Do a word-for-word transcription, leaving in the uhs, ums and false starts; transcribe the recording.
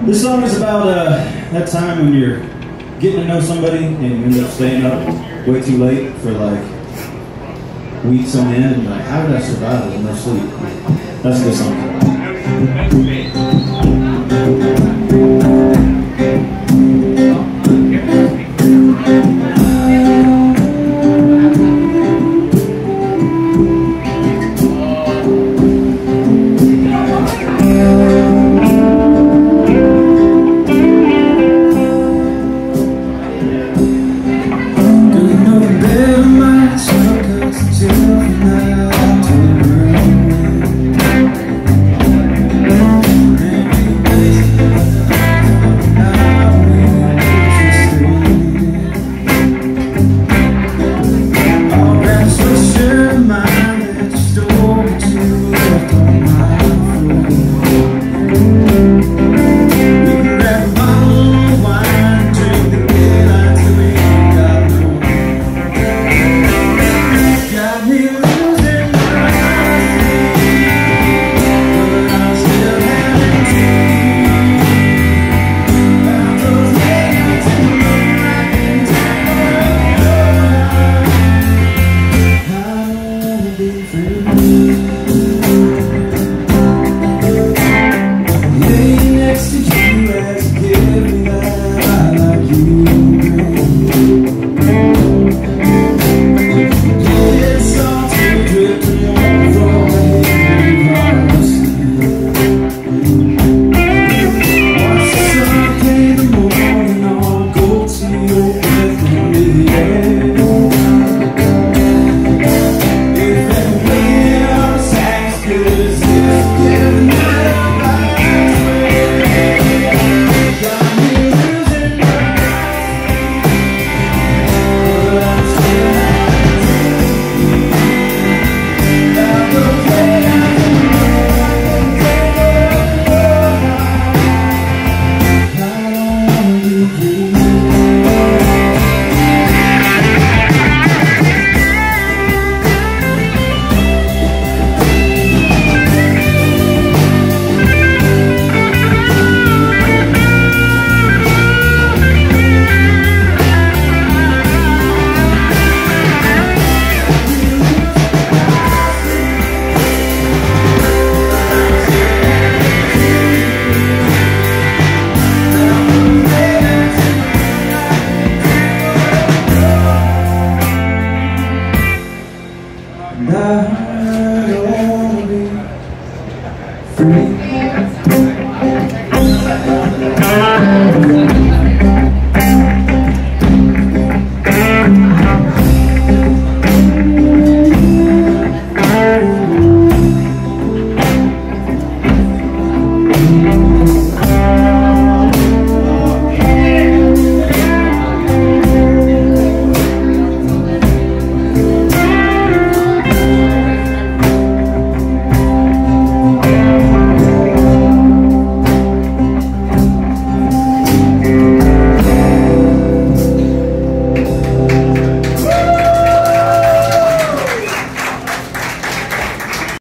This song is about uh, that time when you're getting to know somebody and you end up staying up way too late for like weeks on end, and like, how did I survive with no sleep? That's a good song.